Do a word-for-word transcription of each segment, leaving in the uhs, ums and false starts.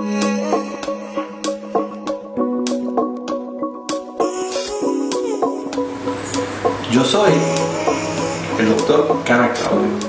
Yo soy el doctor Cana Claudio.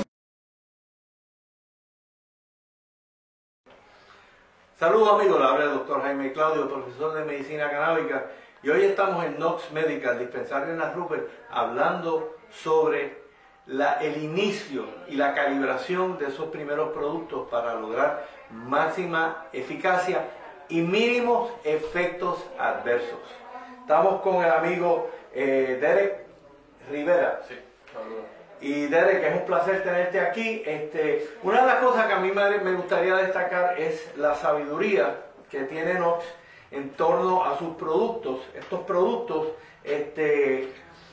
Saludos amigos, le habla el doctor Jaime Claudio, profesor de medicina canábica, y hoy estamos en Knox Medical, dispensario en la Rupert, hablando sobre la, el inicio y la calibración de esos primeros productos para lograr máxima eficacia y mínimos efectos adversos. Estamos con el amigo eh, Derek Rivera. Sí, saludos. Y Derek, es un placer tenerte aquí. Este, una de las cosas que a mí me, me gustaría destacar es la sabiduría que tiene Knox en torno a sus productos. Estos productos este,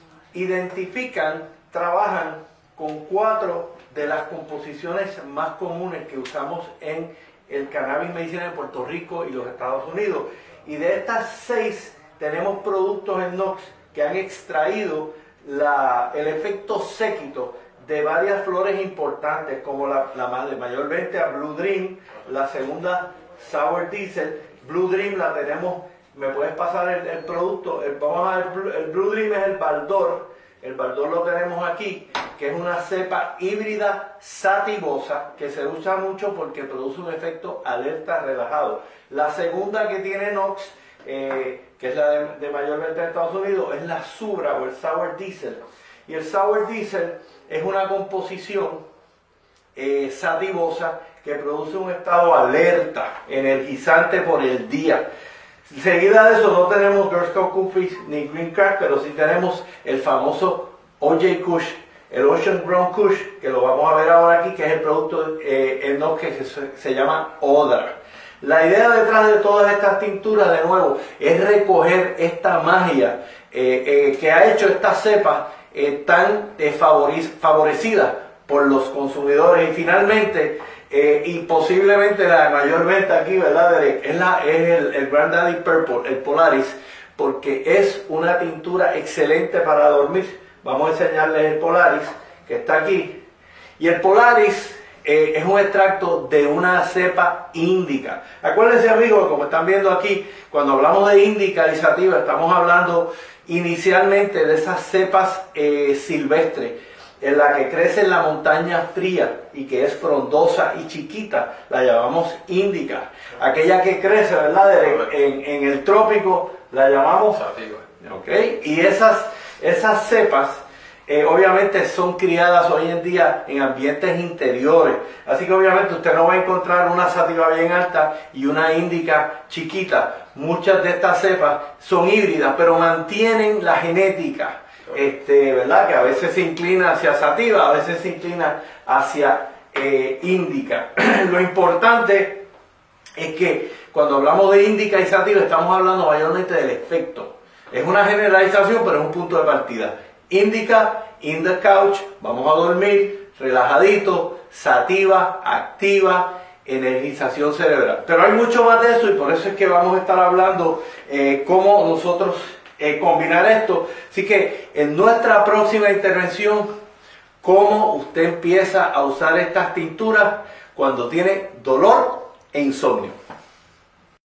identifican, trabajan con cuatro de las composiciones más comunes que usamos en el cannabis medicinal en Puerto Rico y los Estados Unidos. Y de estas seis tenemos productos en Knox que han extraído La, el efecto séquito de varias flores importantes, como la, la de mayor venta, Blue Dream, la segunda Sour Diesel. Blue Dream la tenemos, me puedes pasar el, el producto, el, vamos a ver, el Blue Dream es el Baldor, el Baldor lo tenemos aquí, que es una cepa híbrida sativosa que se usa mucho porque produce un efecto alerta relajado. La segunda que tiene Knox, eh, que es la de, de mayor venta en Estados Unidos, es la Subra o el Sour Diesel. Y el Sour Diesel es una composición eh, sativosa que produce un estado alerta, energizante por el día. Seguida de eso no tenemos Girl Scout Cookies ni Green Crack, pero sí tenemos el famoso O J Kush, el Ocean Brown Kush, que lo vamos a ver ahora aquí, que es el producto eh, en Knox que se, se llama Odra. La idea detrás de todas estas tinturas, de nuevo, es recoger esta magia eh, eh, que ha hecho esta cepa eh, tan eh, favorecida por los consumidores. Y finalmente, eh, y posiblemente la mayor venta aquí, ¿verdad, Derek? Es, la, es el, el Granddaddy Purple, el Polaris, porque es una tintura excelente para dormir. Vamos a enseñarles el Polaris, que está aquí. Y el Polaris Eh, es un extracto de una cepa índica. Acuérdense, amigos, como están viendo aquí, cuando hablamos de índica y sativa, estamos hablando inicialmente de esas cepas eh, silvestres, en la que crece en la montaña fría y que es frondosa y chiquita, la llamamos índica. Aquella que crece, ¿verdad? En, en el trópico la llamamos sativa. ¿Okay? Y esas, esas cepas Eh, obviamente son criadas hoy en día en ambientes interiores, así que obviamente usted no va a encontrar una sativa bien alta y una índica chiquita. Muchas de estas cepas son híbridas, pero mantienen la genética, este, ¿verdad? Que a veces se inclina hacia sativa, a veces se inclina hacia eh, índica. Lo importante es que cuando hablamos de índica y sativa estamos hablando mayormente del efecto. Es una generalización, pero es un punto de partida. Índica, in the couch, vamos a dormir, relajadito, sativa, activa, energización cerebral. Pero hay mucho más de eso y por eso es que vamos a estar hablando eh, cómo nosotros eh, combinar esto. Así que en nuestra próxima intervención, cómo usted empieza a usar estas tinturas cuando tiene dolor e insomnio.